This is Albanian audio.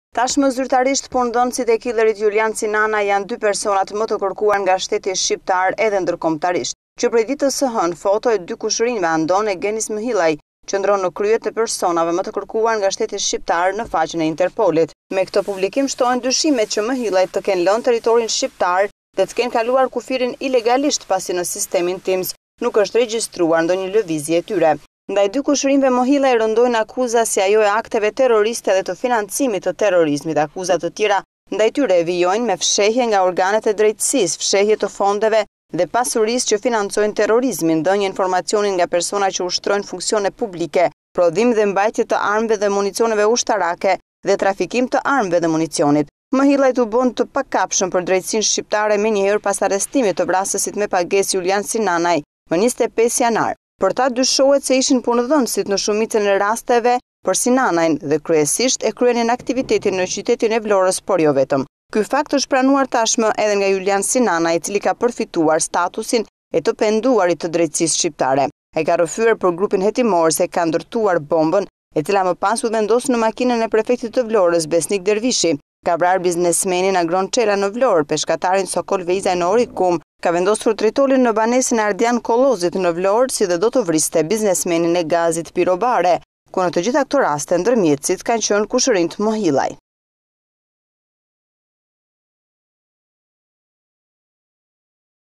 Tashmë zyrtarisht punëdhënësit e killerit Julian Sinana janë dy personat më të kërkuar nga shteti shqiptar edhe ndërkombëtarisht. Që prej ditës së hënë, foto e dy kushërinjve Andon e Genis Mhillaj qëndron në kryet e personave më të kërkuar nga shteti shqiptar në faqen e Interpolit. Me këtë publikim shtohen dyshimet që Mhillaj të kenë lënë territorin shqiptar dhe të kenë kaluar kufirin ilegalisht pasi në sistemin TIMS nuk është regjistruar ndonjë lëvizje e tyre. Ndaj dy kushërinjve Mhillaj rëndojnë akuza si ajo e akteve terroriste dhe të financimit të terrorizmit. Akuzat të tjera ndaj tyre vijojnë me fshehje nga organet e drejtësisë, fshehje të fondeve dhe pasurisë që financojnë terrorizmin, dhënje informacionin nga persona që ushtrojnë funksione publike, prodhim dhe mbajtje të armëve dhe municioneve ushtarake dhe trafikim të armëve dhe municionit. Mhillaj u bën të pakapshëm për drejtësinë shqiptare menjëherë pas arrestimit të vrasësit me pagesë Julian Sinanaj më 25 janar. Për ta dyshohet se ishin punëdhënësit në shumicën e rasteve për Sinanajn dhe kryesisht e kryenin aktivitetin në qytetin e Vlorës, por jo vetëm. Ky fakt është pranuar tashmë edhe nga Julian Sinana, i cili ka përfituar statusin e të penduarit të drejtësisë shqiptare. Ai ka rrëfyer për grupin hetimor se ka ndërtuar bombën, e cila më pas u vendos në makinën e prefektit të Vlorës, Besnik Dervishi. Ka vrarë biznesmenin Agron Çela në Vlorë, peshkatarin Sokol Vejzaj në Orikum, ka vendosur tritolin në banesën e Ardian Kollozit në Vlorë, si dhe do të vriste biznesmenin e gazit Pirobare, ku në të gjitha këto raste ndërmjetësit kanë qenë kushërinjt Mhillaj.